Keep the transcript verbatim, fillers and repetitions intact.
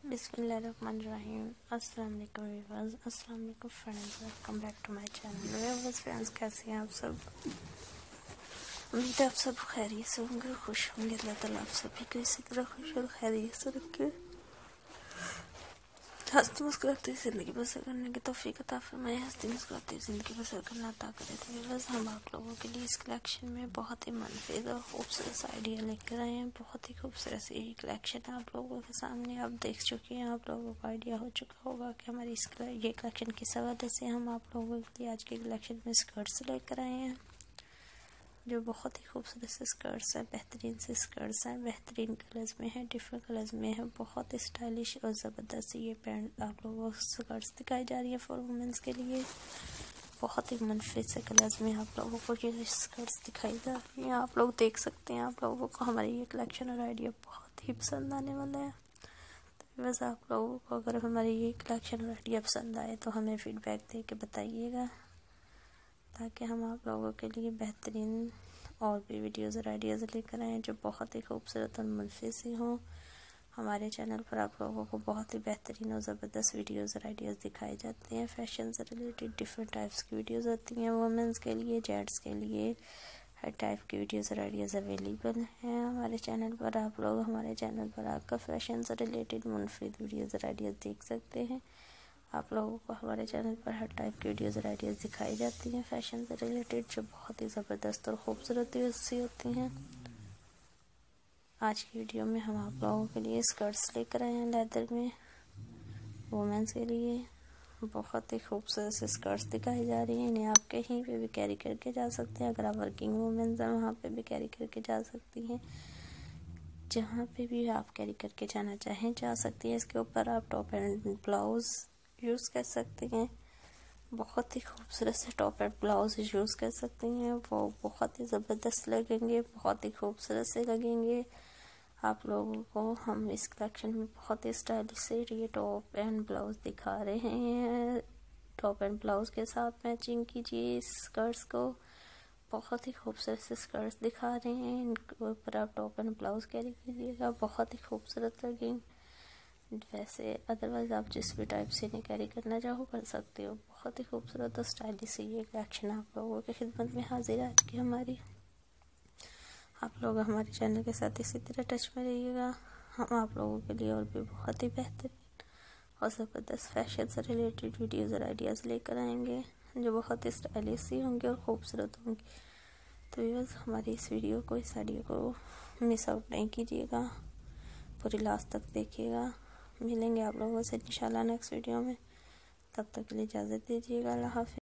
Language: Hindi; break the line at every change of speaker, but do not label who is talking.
बिस्मिल्लाहिर्रहमानिर्रहीम। अस्सलाम वालेकुम व्यूअर्स, अस्सलाम वालेकुम friends, welcome back to my channel. Viewers friends, कैसे हैं आप सब? उम्मीद है आप सब खैरियत से होंगे, खुश होंगे। अल्लाह ताला आप सभी को इसी तरह खुश और खैरियत से रखे, हंसती मुस्कुराती ज़िंदगी बसर करने की तौफीक अता फरमाए। हंसती मुस्कुराती ज़िंदगी बसर करना अता करे। तो व्यूअर्स, हम आप लोगों के लिए इस कलेक्शन में बहुत ही मनफूस और खूबसूरत सा आइडिया लेकर आए हैं। बहुत ही खूबसूरत सी कलेक्शन आप लोगों के सामने आप देख चुके हैं। आप लोगों को आइडिया हो चुका होगा कि हमारी इस ये कलेक्शन किस हवाले से हम आप लोगों के लिए आज के कलेक्शन में स्कर्ट्स लेकर आए हैं, जो बहुत ही खूबसूरत से स्कर्ट्स हैं, बेहतरीन से स्कर्ट्स हैं, बेहतरीन कलर्स में है, डिफरेंट कलर्स में है। बहुत ही स्टाइलिश और ज़बरदस्त ये पैंट आप लोगों को स्कर्ट्स दिखाई जा रही है फॉर वुमेंस के लिए। बहुत ही मुनफरद से कलर्स में आप लोगों को ये स्कर्ट्स दिखाई जा रही हैं। आप लोग देख सकते हैं, आप लोगों को हमारी ये कलेक्शन और आइडिया बहुत ही पसंद आने वाला है। तो बस आप लोगों को अगर हमारी ये कलेक्शन और आइडिया पसंद आए तो हमें फीडबैक दे के बताइएगा, ताकि हम आप लोगों के लिए बेहतरीन और भी वीडियोज़ और आइडियाज़ लेकर आएँ जो बहुत ही खूबसूरत और मुनफरद सी हों। हमारे चैनल पर आप लोगों को बहुत ही बेहतरीन और ज़बरदस्त वीडियोज़ और आइडियाज़ दिखाए जाते हैं। फैशन से रिलेटेड डिफरेंट टाइप्स की वीडियोज़ आती हैं, वुमेंस के लिए, जेंट्स के लिए, हर टाइप की वीडियोज़ और आइडियाज़ अवेलेबल हैं हमारे चैनल पर। आप लोग हमारे चैनल पर आकर फैशन से रिलेटेड मुनफरद वीडियोज़ और आइडियाज़ देख सकते हैं। आप लोगों को हमारे चैनल पर हर टाइप की वीडियोज़ और आइडियाज़ दिखाई जाती हैं फैशन से रिलेटेड, जो बहुत ही ज़बरदस्त और ख़ूबसूरत सी होती हैं। आज की वीडियो में हम आप लोगों के लिए स्कर्ट्स लेकर आए हैं लेदर में, वुमेंस के लिए। बहुत ही खूबसूरत से स्कर्ट्स दिखाई जा रही हैं। इन्हें आप कहीं पे भी कैरी करके जा सकते हैं। अगर आप वर्किंग वुमेंस हैं वहाँ पे भी कैरी करके जा सकती हैं। जहाँ पे भी आप कैरी करके जाना चाहें जा सकती हैं। इसके ऊपर आप टॉप एंड ब्लाउज़ यूज़ कर सकते हैं। बहुत ही खूबसूरत से टॉप एंड ब्लाउज यूज़ कर सकती हैं। वो बहुत ही ज़बरदस्त लगेंगे, बहुत ही खूबसूरत से लगेंगे। आप लोगों को हम इस कलेक्शन में बहुत ही स्टाइलिश से ये टॉप एंड ब्लाउज दिखा रहे हैं। टॉप एंड ब्लाउज के साथ मैचिंग कीजिए इस स्कर्ट्स को। बहुत ही खूबसूरत से स्कर्ट्स दिखा रहे हैं। इनके ऊपर आप टॉप एंड ब्लाउज कैरी कीजिएगा, बहुत ही खूबसूरत लगेंगे। वैसे अदरवाइज़ आप जिस भी टाइप से इन्हें कैरी करना चाहो कर सकते हो। बहुत ही खूबसूरत और स्टाइलिश से ये कलेक्शन आप लोगों की खिदमत में हाजिर है आज की हमारी। आप लोग हमारे चैनल के साथ इसी तरह टच में रहिएगा। हम आप लोगों के लिए और भी बहुत ही बेहतरीन और ज़बरदस्त फैशन से रिलेटेड वीडियोज़ और आइडियाज़ लेकर आएंगे, जो बहुत ही स्टाइलिश सी होंगे और ख़ूबसूरत होंगी। तो व्यूअर्स, हमारी इस वीडियो को, इस आइडिया को मिस आउट नहीं कीजिएगा, पूरी लास्ट तक देखिएगा। मिलेंगे आप लोगों से इंशाल्लाह नेक्स्ट वीडियो में। तब तक के लिए इजाज़त दीजिएगा। अल्लाह हाफ़िज़।